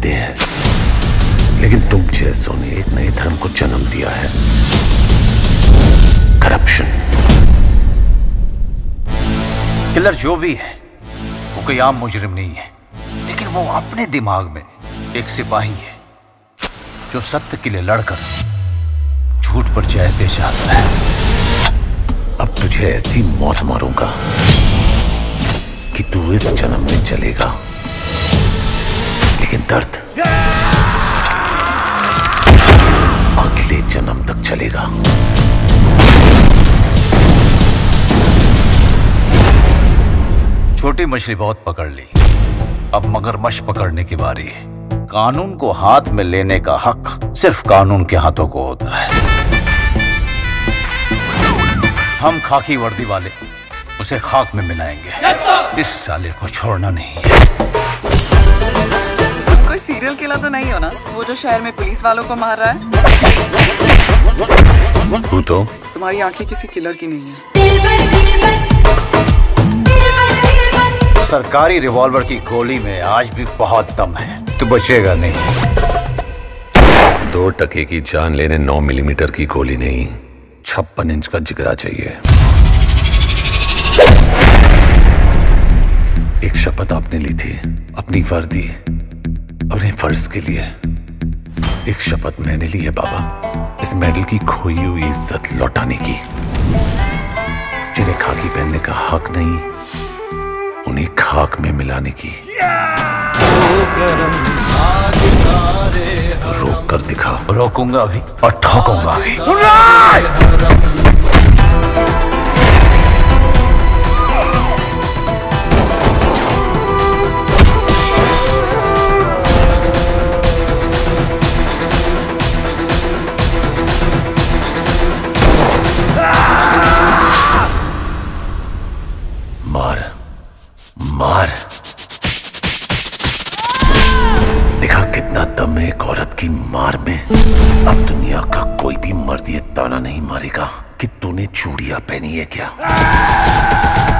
मानते हैं, लेकिन तुम जैसों ने एक नए धर्म को जन्म दिया है, करप्शन। किलर जो भी है वो कोई आम मुजरिम नहीं है, लेकिन वो अपने दिमाग में एक सिपाही है जो सत्य के लिए लड़कर झूठ पर जय दे चाहता है। अब तुझे ऐसी मौत मारूंगा कि तू इस जन्म में चलेगा, लेकिन दर्द अगले जन्म तक चलेगा। छोटी मछली बहुत पकड़ ली, अब मगरमच्छ पकड़ने की बारी है। कानून को हाथ में लेने का हक सिर्फ कानून के हाथों को होता है। हम खाकी वर्दी वाले उसे खाक में मिलाएंगे। इस साले को छोड़ना नहीं है। कोई सीरियल किलर तो नहीं हो ना, वो जो शहर में पुलिस वालों को मार रहा है? तू तो तुम्हारी आंखें किसी किलर की नहीं है। सरकारी रिवॉल्वर की गोली में आज भी बहुत दम है, तू बचेगा नहीं। 2 टके की जान लेने 9 मिलीमीटर की गोली नहीं, 56 इंच का जिगरा चाहिए। एक शपथ आपने ली थी, अपनी वर्दी, अपने फर्ज के लिए। एक शपथ मैंने ली है बाबा, इस मेडल की खोई हुई इज्जत लौटाने की। जिन्हें खाकी पहनने का हक नहीं, उन्हें खाक में मिलाने की। रोक कर दिखा। रोकूंगा भी और ठोकूंगा भी। मार मार, देखा कितना दम है एक औरत की मार में। अब दुनिया का कोई भी मर्द ये ताना नहीं मारेगा कि तूने चूड़ियां पहनी है क्या।